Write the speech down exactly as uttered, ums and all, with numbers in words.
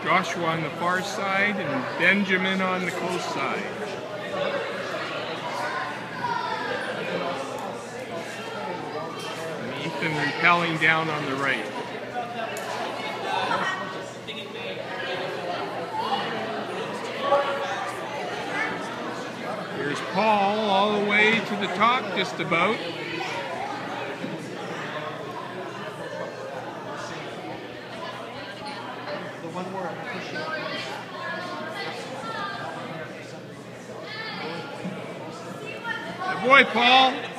Joshua on the far side and Benjamin on the close side. And Ethan rappelling down on the right. Here's Paul all the way to the top, just about. Good boy, Paul.